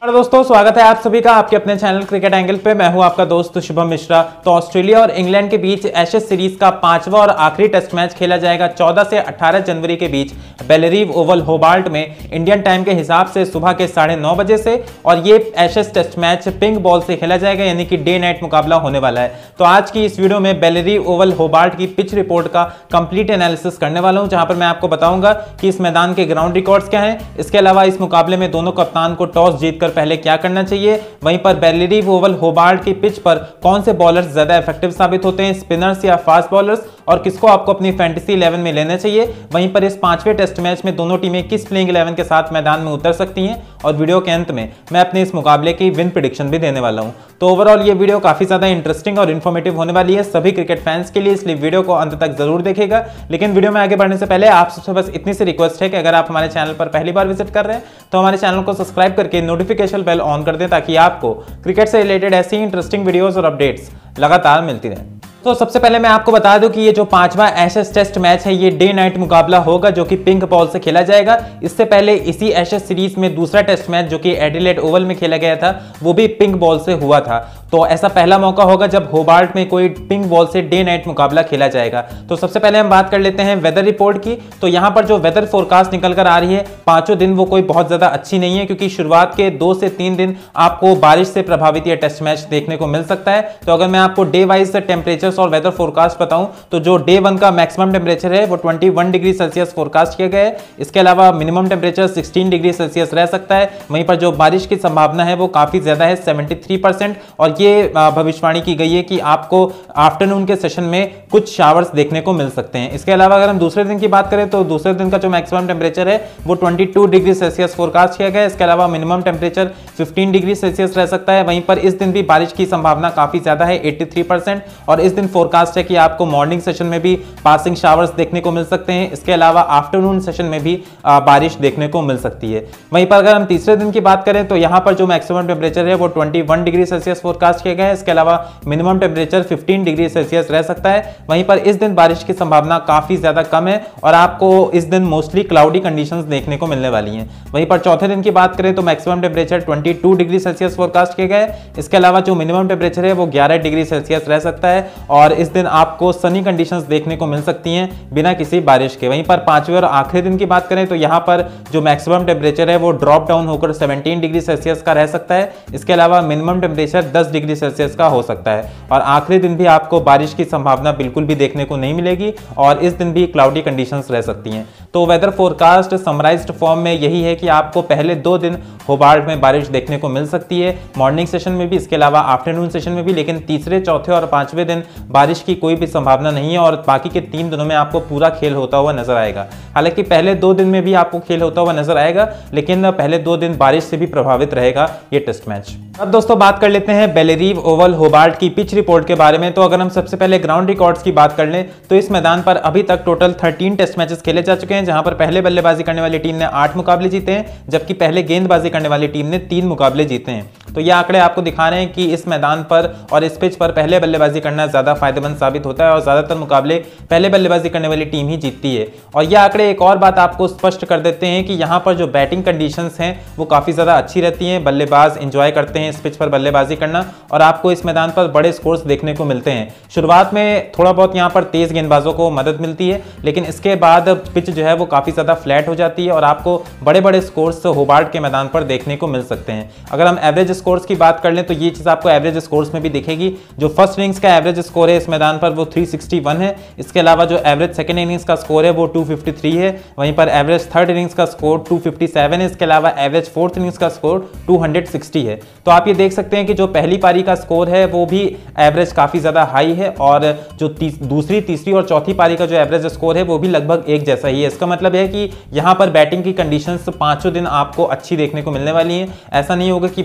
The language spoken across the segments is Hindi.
और दोस्तों स्वागत है आप सभी का आपके अपने चैनल क्रिकेट एंगल पे। मैं हूं आपका दोस्त शुभम मिश्रा। तो ऑस्ट्रेलिया और इंग्लैंड के बीच एशेज सीरीज का 5वां और आखिरी टेस्ट मैच खेला जाएगा 14 से 18 जनवरी के बीच बेलेरीव ओवल होबार्ट में इंडियन टाइम के हिसाब से सुबह के 9:30 बजे से। और ये Ashes test match pink ball से खेला जाएगा, यानी कि डे नाइट मुकाबला होने वाला है। तो आज की इस वीडियो में बेलेरीव ओवल होबार्ट की पिच रिपोर्ट का कंप्लीट एनालिसिस करने वाला हूं, जहां पर मैं आपको बताऊंगा कि इस मैदान के ग्राउंड रिकॉर्ड्स क्या हैं। इसके अलावा इस मुकाबले में दोनों कप्तान को टॉस जीतकर पहले क्या करना चाहिए, वहीं पर बेलेरीव ओवल होबार्ट की पिच पर कौन से बॉलर्स ज्यादा इफेक्टिव साबित होते हैं, स्पिनर्स या फास्ट बॉलर्स, और किसको आपको अपनी फैंटेसी 11 में लेना चाहिए। वहीं पर इस 5वें टेस्ट मैच में दोनों टीमें किस प्लेइंग 11 के साथ मैदान में उतर सकती हैं, और वीडियो के अंत में मैं अपने इस मुकाबले की विन प्रेडिक्शन भी देने वाला हूं। तो ओवरऑल ये वीडियो काफी ज्यादा इंटरेस्टिंग और इन्फॉर्मेटिव होने वाली है सभी क्रिकेट फैंस के लिए, इसलिए वीडियो को अंत तक जरूर देखिएगा। लेकिन वीडियो में आगे बढ़ने से पहले आप सबसे बस इतनी सी रिक्वेस्ट है कि अगर आप हमारे चैनल पर पहली बार विजिट कर रहे हैं तो हमारे चैनल को सब्सक्राइब करके नोटिफिकेशन बेल ऑन कर दें, ताकि आपको क्रिकेट से रिलेटेड ऐसी इंटरेस्टिंग वीडियोस और अपडेट्स लगातार मिलती रहें। तो सबसे पहले मैं आपको बता दूं कि ये जो 5वां एशेज टेस्ट मैच है ये डे नाइट मुकाबला होगा, जो कि पिंक बॉल से खेला जाएगा। इससे पहले इसी एशेज सीरीज में दूसरा टेस्ट मैच जो कि एडिलेड ओवल में खेला गया था वो भी पिंक बॉल से हुआ था। तो ऐसा पहला मौका होगा जब होबार्ट में कोई पिंक बॉल से डे नाइट मुकाबला खेला जाएगा। तो सबसे पहले हम बात कर लेते हैं वेदर रिपोर्ट की। तो यहां पर जो वेदर फोरकास्ट निकल कर आ रही है, पांचों दिन वो कोई बहुत ज्यादा अच्छी नहीं है, क्योंकि शुरुआत के 2 से 3 दिन आपको बारिश से प्रभावित यह टेस्ट मैच देखने को मिल सकता है। तो अगर मैं आपको डे वाइज टेम्परेचर्स और वेदर फोरकास्ट बताऊं तो जो डे 1 का मैक्सिमम टेम्परेचर है वो 21 डिग्री सेल्सियस फोरकास्ट किया गया है। इसके अलावा मिनिमम टेम्परेचर 16 डिग्री सेल्सियस रह सकता है। वहीं पर जो बारिश की संभावना है वो काफी ज्यादा है, 73%। और ये भविष्यवाणी की गई है कि आपको आफ्टरनून के सेशन में कुछ शावर्स देखने को मिल सकते हैं। इसके अलावा अगर हम दूसरे दिन की बात करें तो दूसरे दिन का जो मैक्सिमम टेम्परेचर है वो 22 डिग्री सेल्सियस फोरकास्ट किया गया है। इसके अलावा मिनिमम टेम्परेचर 15 डिग्री सेल्सियस रह सकता है। वहीं पर इस दिन भी बारिश की संभावना काफी ज्यादा है, 83%। और इस दिन फोरकास्ट है कि आपको मॉर्निंग सेशन में भी पासिंग शावर्स देखने को मिल सकते हैं। इसके अलावा आफ्टरनून सेशन में भी बारिश देखने को मिल सकती है। वहीं पर अगर हम तीसरे दिन की बात करें तो यहां पर जो मैक्सिमम टेम्परेचर है वो 21 डिग्री सेल्सियस फोरकास्ट किया गया है। इसके अलावा मिनिमम टेम्परेचर 15 डिग्री सेल्सियस रह सकता है। वहीं पर इस दिन बारिश की संभावना काफी ज्यादा कम है और आपको इस दिन मोस्टली क्लाउडी कंडीशंस देखने को मिलने वाली हैं। वहीं पर चौथे दिन की बात करें तो maximum temperature 22 degree Celsius forecast किया गया है। इसके अलावा जो मिनिमम टेम्परेचर है वो 11 डिग्री सेल्सियस रह सकता है और इस दिन आपको सनी कंडीशंस देखने को मिल सकती हैं बिना किसी बारिश के। वहीं पर 5वें और आखिरी दिन की बात करें तो यहां पर जो मैक्सिमम टेम्परेचर है वो ड्रॉप डाउन होकर 17 डिग्री सेल्सियस का रह सकता है। इसके अलावा मिनिमम टेम्परेचर 10 डिग्री सेल्सियस का हो सकता है और आखिरी दिन भी आपको बारिश की संभावना बिल्कुल भी देखने को नहीं मिलेगी और इस दिन भी क्लाउडी कंडीशंस रह सकती हैं। तो वेदर फोरकास्ट समराइज्ड फॉर्म में यही है कि आपको पहले 2 दिन होबार्ट में बारिश देखने को मिल सकती है, मॉर्निंग सेशन में भी, इसके अलावा आफ्टरनून सेशन में भी। लेकिन तीसरे, चौथे और 5वें दिन बारिश की कोई भी संभावना नहीं है और बाकी के 3 दिनों में आपको पूरा खेल होता हुआ नजर आएगा। हालांकि पहले 2 दिन में भी आपको खेल होता हुआ नजर आएगा, लेकिन पहले 2 दिन बारिश से भी प्रभावित रहेगा ये टेस्ट मैच। अब दोस्तों बात कर लेते हैं बेलेरीव ओवल होबार्ट की पिच रिपोर्ट के बारे में। तो अगर हम सबसे पहले ग्राउंड रिकॉर्ड्स की बात कर लें तो इस मैदान पर अभी तक टोटल 13 टेस्ट मैचेस खेले जा चुके हैं, जहां पर पहले बल्लेबाजी करने वाली टीम ने 8 मुकाबले जीते हैं, जबकि पहले गेंदबाजी करने वाली टीम ने 3 मुकाबले जीते हैं। तो ये आंकड़े आपको दिखा रहे हैं कि इस मैदान पर और इस पिच पर पहले बल्लेबाजी करना ज्यादा फायदेमंद साबित होता है और ज्यादातर मुकाबले पहले बल्लेबाजी करने वाली टीम ही जीतती है। और ये आंकड़े एक और बात आपको स्पष्ट कर देते हैं कि यहाँ पर जो बैटिंग कंडीशंस हैं वो काफी ज्यादा अच्छी रहती हैं। बल्लेबाज एंजॉय करते हैं इस पिच पर बल्लेबाजी करना और आपको इस मैदान पर बड़े स्कोर्स देखने को मिलते हैं। शुरुआत में थोड़ा बहुत यहाँ पर तेज गेंदबाजों को मदद मिलती है, लेकिन इसके बाद पिच जो है वो काफी ज्यादा फ्लैट हो जाती है और आपको बड़े बड़े स्कोर्स होबार्ट के मैदान पर देखने को मिल सकते हैं। अगर हम एवरेज स्कोर्स की बात कर लें तो ये चीज आपको एवरेज स्कोर्स में भी दिखेगी। जो फर्स्ट इनिंग्स का एवरेज स्कोर है इस मैदान पर वो 361 है। इसके अलावा जो एवरेज सेकंड इनिंग्स का स्कोर है वो 253 है। वहीं पर एवरेज थर्ड इनिंग्स का स्कोर 257 है। इसके अलावा एवरेज फोर्थ इनिंग्स का स्कोर 260 है। तो आप ये देख सकते हैं कि जो पहली पारी का स्कोर है वो भी एवरेज काफी ज्यादा हाई है और जो दूसरी, तीसरी और चौथी पारी का जो एवरेज स्कोर है वो भी लगभग एक जैसा ही है। इसका मतलब है कि यहाँ पर बैटिंग की कंडीशंस 5 दिन आपको अच्छी देखने को मिलने वाली हैं। ऐसा नहीं होगा कि बहुत ज्यादा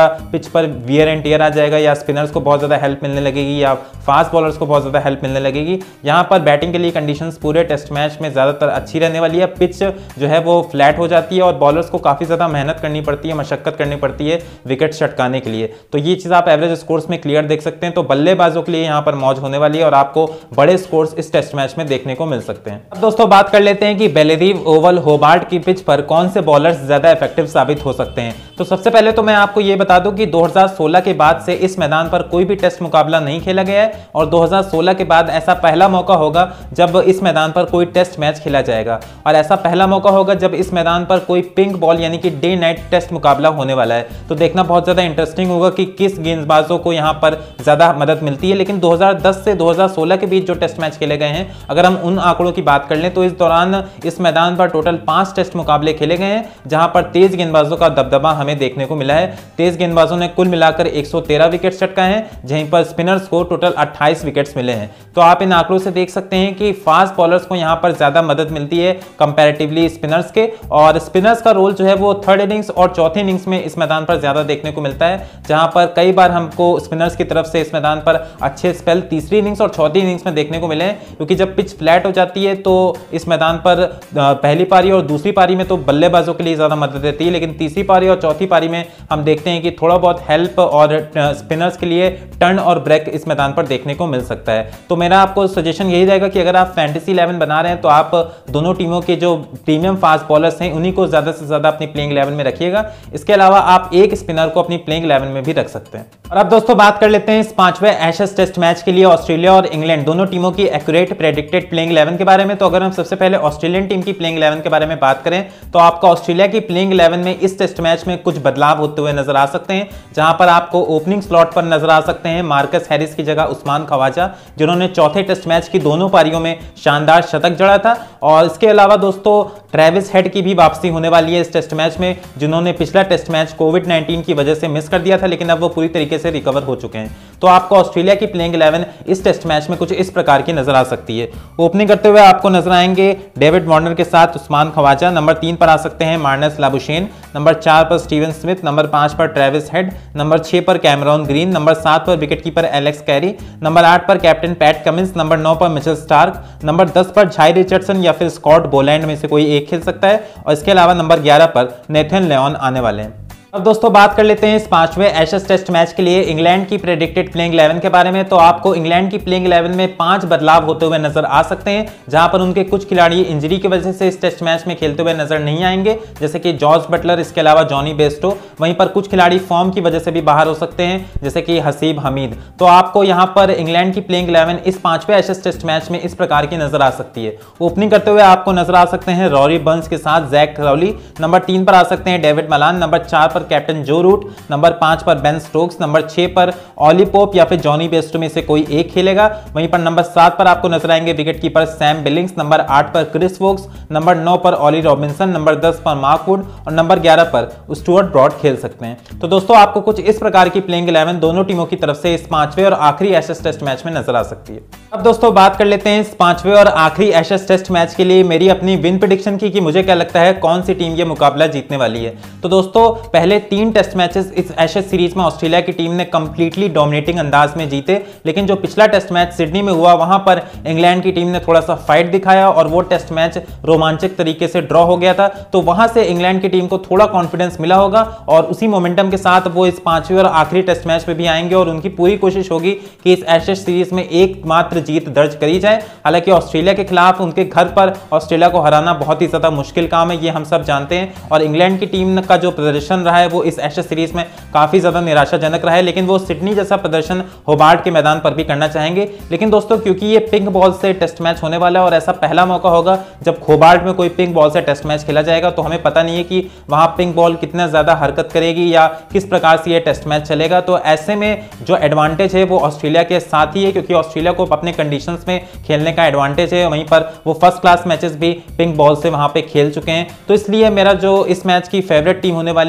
ज़्यादा पिच पर वियर एंड टियर आ जाएगा, या स्पिनर्स को बहुत ज़्यादा हेल्प मिलने लगेगी, या फास्ट बॉलर्स को बहुत ज़्यादा हेल्प मिलने लगेगी। यहाँ पर बैटिंग के लिए कंडीशंस पूरे टेस्ट मैच में ज़्यादातर अच्छी रहने वाली है। पिच जो है वो फ्लैट हो जाती है और बॉलर्स को काफ़ी ज़्यादा मेहनत करनी पड़ती है, मशक्कत करनी पड़ती है विकेट छटकाने के लिए। तो ये चीज़ आप एवरेज स्कोर्स में क्लियर देख सकते हैं। तो बल्लेबाजों के लिए यहाँ पर मौज होने वाली है और आपको बड़े स्कोर्स इस टेस्ट मैच में देखने को मिल सकते हैं। अब दोस्तों बात कर लेते हैं कि बेलेरीव ओवल होबार्ट की पिच पर कौन से बॉलर्स ज्यादा इफेक्टिव साबित हो सकते हैं। तो सबसे पहले तो मैं आपको ये बता दूं कि 2016 के बाद से इस मैदान पर कोई भी टेस्ट मुकाबला नहीं खेला गया है और 2016 के बाद ऐसा पहला मौका होगा जब इस मैदान पर कोई टेस्ट मैच खेला जाएगा, और ऐसा पहला मौका होगा जब इस मैदान पर कोई पिंक बॉल यानी कि डे नाइट टेस्ट मुकाबला होने वाला है। तो देखना बहुत ज्यादा इंटरेस्टिंग होगा कि किस गेंदबाजों को यहां पर ज्यादा मदद मिलती है। लेकिन 2010 से 2016 के बीच जो टेस्ट मैच खेले गए हैं, अगर हम उन आंकड़ों की बात कर लें तो इस दौरान इस मैदान पर टोटल 5 टेस्ट मुकाबले खेले गए हैं जहां पर तेज गेंदबाजों का दबदबा हमें देखने को मिला है। तेज गेंदबाजों ने कुल मिलाकर 113 विकेट चटकाए हैं, जहीं पर स्पिनर्स को टोटल 28 विकेट्स मिले हैं। तो आप इन आंकड़ों से देख सकते हैं कि फास्ट बॉलर्स को यहां पर ज्यादा मदद मिलती है कंपैरेटिवली स्पिनर्स के, और स्पिनर्स का रोल जो है वो थर्ड इनिंग्स और चौथे इनिंग्स में इस मैदान पर ज्यादा देखने को मिलता है, जहां पर कई बार हमको स्पिनर्स की तरफ से इस मैदान पर अच्छे स्पेल तीसरी इनिंग्स और चौथी इनिंग्स में देखने को मिले हैं। क्योंकि जब पिच फ्लैट हो जाती है तो इस मैदान पर पहली पारी और दूसरी पारी में तो बल्लेबाजों के लिए ज्यादा मदद देती है, लेकिन तीसरी पारी और चौथी पारी में हम देखते हैं कि थोड़ा बहुत हेल्प और स्पिनर्स के लिए टर्न और ब्रेक इस मैदान पर देखने को मिल सकता है। तो मेरा आपको सजेशन यही रहेगा कि अगर आप फैंटेसी 11 बना रहे हैं तो आप दोनों टीमों के जो प्रीमियम फास्ट बॉलर्स हैं उन्हीं को ज्यादा से ज्यादा अपनी प्लेइंग 11 में रखिएगा। इसके अलावा आप एक स्पिनर को अपनी प्लेइंग 11 में भी रख सकते हैं। और अब दोस्तों बात कर लेते हैं इस 5वें एशेज टेस्ट मैच के लिए ऑस्ट्रेलिया और इंग्लैंड दोनों टीमों की एक्यूरेट प्रेडिक्टेड प्लेइंग 11 के बारे में। तो अगर हम सबसे पहले ऑस्ट्रेलियन टीम की प्लेइंग 11 के बारे में बात करें तो आपको ऑस्ट्रेलिया की प्लेइंग 11 में इस टेस्ट मैच में कुछ बदलाव होते हुए नजर आ सकते हैं, जहां पर आपको ओपनिंग स्लॉट पर नजर आ सकते हैं मार्कस हैरिस की जगह उस्मान ख्वाजा, जिन्होंने चौथे टेस्ट मैच की दोनों पारियों में शानदार शतक जड़ा था। और इसके अलावा दोस्तों ट्रेविस हेड की भी वापसी होने वाली है इस टेस्ट मैच में, जिन्होंने पिछला टेस्ट मैच कोविड-19 की वजह से मिस कर दिया था, लेकिन अब वो पूरी तरीके से रिकवर हो चुके हैं। तो आपको ऑस्ट्रेलिया की प्लेइंग 11 इस टेस्ट मैच में कुछ इस प्रकार की नजर आ सकती है। ओपनिंग करते हुए आपको नजर आएंगे डेविड वार्नर के साथ उस्मान ख्वाजा, नंबर 3 पर आ सकते हैं मार्नस लाबुशेन, नंबर 4 पर स्टीवन स्मिथ, नंबर 5 पर ट्रेविस हेड, नंबर 6 पर कैमरॉन ग्रीन, नंबर 7 पर विकेटकीपर एलेक्स कैरी, नंबर 8 पर कैप्टन पैट कमिंस, नंबर 9 पर मिचेल स्टार्क, नंबर 10 पर झाई रिचर्डसन या फिर स्कॉट बोलैंड में से कोई एक खेल सकता है, और इसके अलावा नंबर 11 पर नेथन लियोन आने वाले हैं। अब दोस्तों बात कर लेते हैं इस 5वें एशेज टेस्ट मैच के लिए इंग्लैंड की प्रेडिक्टेड प्लेइंग 11 के बारे में। तो आपको इंग्लैंड की प्लेइंग 11 में 5 बदलाव होते हुए नजर आ सकते हैं, जहां पर उनके कुछ खिलाड़ी इंजरी की वजह से इस टेस्ट मैच में खेलते हुए नजर नहीं आएंगे, जैसे कि जॉर्ज बटलर, इसके अलावा जॉनी बेस्टो। वहीं पर कुछ खिलाड़ी फॉर्म की वजह से भी बाहर हो सकते हैं, जैसे कि हसीब हमीद। तो आपको यहां पर इंग्लैंड की प्लेइंग 11 इस 5वें एशेज टेस्ट मैच में इस प्रकार की नजर आ सकती है। ओपनिंग करते हुए आपको नजर आ सकते हैं रॉरी बर्न्स के साथ जैक क्राउली, नंबर 3 पर आ सकते हैं डेविड मलान, नंबर 4 पर कैप्टन जो रूट, नंबर 5 पर बेन स्टोक्स, नंबर 6 पर ऑली पोप या फिर जॉनी बेस्टो में से कोई एक खेलेगा। वहीं पर नंबर 7 पर आपको नजर आएंगे विकेटकीपर सैम बिलिंग्स, नंबर 8 पर क्रिस वोक्स, नंबर 9 पर ऑली रॉबिन्सन, नंबर 10 पर मार्क वुड और नंबर 11 पर स्टुअर्ट ब्रॉड खेल सकते हैं। तो दोस्तों आपको कुछ इस प्रकार की प्लेइंग 11 दोनों टीमों की तरफ से इस 5वें और आखिरी एशेज टेस्ट मैच में नजर आ सकती है। अब दोस्तों बात कर लेते हैं इस 5वें और आखिरी एशेज टेस्ट मैच के लिए मेरी अपनी विन प्रेडिक्शन की कि मुझे क्या लगता है कौन सी टीम ये मुकाबला जीतने वाली है। तो दोस्तों पहले 3 टेस्ट मैचेस इस एशेज सीरीज में ऑस्ट्रेलिया की टीम ने कंप्लीटली डोमिनेटिंग अंदाज में जीते, लेकिन जो पिछला टेस्ट मैच सिडनी में हुआ वहां पर इंग्लैंड की टीम ने थोड़ा सा फाइट दिखाया और वो टेस्ट मैच रोमांचक तरीके से ड्रॉ हो गया था। तो वहां से इंग्लैंड की टीम को थोड़ा कॉन्फिडेंस मिला होगा और उसी मोमेंटम के साथ वो इस 5वें और आखिरी टेस्ट मैच में भी आएंगे और उनकी पूरी कोशिश होगी कि इस एशेज सीरीज में एकमात्र जीत दर्ज करी जाए। हालांकि ऑस्ट्रेलिया के खिलाफ उनके घर पर ऑस्ट्रेलिया को हराना बहुत ही ज्यादा मुश्किल काम है, ये हम सब जानते हैं। और इंग्लैंड की टीम का जो प्रदर्शन रहा है वो इस एशेज सीरीज में काफी ज्यादा निराशाजनक रहा है, लेकिन वो सिडनी जैसा प्रदर्शन होबार्ट के मैदान पर भी करना चाहेंगे। लेकिन दोस्तों क्योंकि ये पिंक बॉल से टेस्ट मैच होने वाला है और ऐसा पहला मौका होगा जब होबार्ट में कोई पिंक बॉल से टेस्ट मैच खेला जाएगा, तो हमें पता नहीं है कि वहां पिंक बॉल कितना ज्यादा हरकत करेगी या किस प्रकार से ये टेस्ट मैच चलेगा। तो ऐसे में जो एडवांटेज है वो ऑस्ट्रेलिया के साथ ही है, क्योंकि ऑस्ट्रेलिया को अपने कंडीशंस में खेलने का एडवांटेज है। वहीं पर वो फर्स्ट क्लास मैचेस भी पिंक बॉल से वहां पे खेल चुके हैं। तो इसलिए मेरा जो इस मैच की फेवरेट टीम होने वाली है वो एक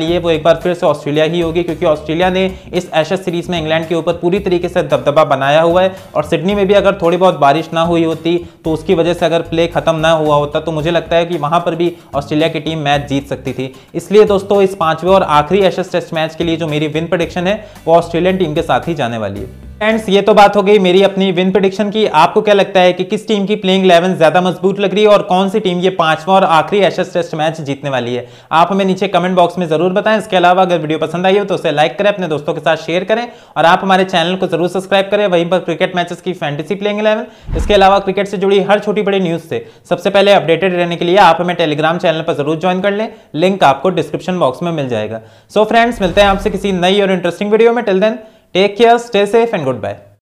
एक बार फिर से ऑस्ट्रेलिया ही होगी, क्योंकि ऑस्ट्रेलिया ने इस एशेज सीरीज में इंग्लैंड के ऊपर पूरी तरीके से दबदबा बनाया हुआ है। और सिडनी में भी अगर थोड़ी बहुत बारिश ना हुई होती तो उसकी वजह से अगर प्ले खत्म ना हुआ होता तो मुझे लगता है कि वहां पर भी ऑस्ट्रेलिया की टीम मैच जीत सकती थी। इसलिए दोस्तों इस 5वें और आखिरी एशेज टेस्ट मैच के लिए जो मेरी विन प्रेडिक्शन है वो ऑस्ट्रेलियन टीम के साथ ही जाने वाली है। फ्रेंड्स, ये तो बात हो गई मेरी अपनी विन प्रेडिक्शन की। आपको क्या लगता है कि किस टीम की प्लेइंग 11 ज्यादा मजबूत लग रही है और कौन सी टीम ये 5वां और आखिरी एशेज टेस्ट मैच जीतने वाली है? आप हमें नीचे कमेंट बॉक्स में जरूर बताएं। इसके अलावा अगर वीडियो पसंद आई हो तो उसे लाइक करें, अपने दोस्तों के साथ शेयर करें और आप हमारे चैनल को जरूर सब्सक्राइब करें। वहीं पर क्रिकेट मैचेस की फैंटेसी प्लेइंग 11, इसके अलावा क्रिकेट से जुड़ी हर छोटी बड़ी न्यूज से सबसे पहले अपडेटेड रहने के लिए आप हमें टेलीग्राम चैनल पर जरूर ज्वाइन कर लें। लिंक आपको डिस्क्रिप्शन बॉक्स में मिल जाएगा। सो फ्रेंड्स, मिलते हैं आपसे किसी नई और इंटरेस्टिंग वीडियो में। Till then take care, stay safe and good bye.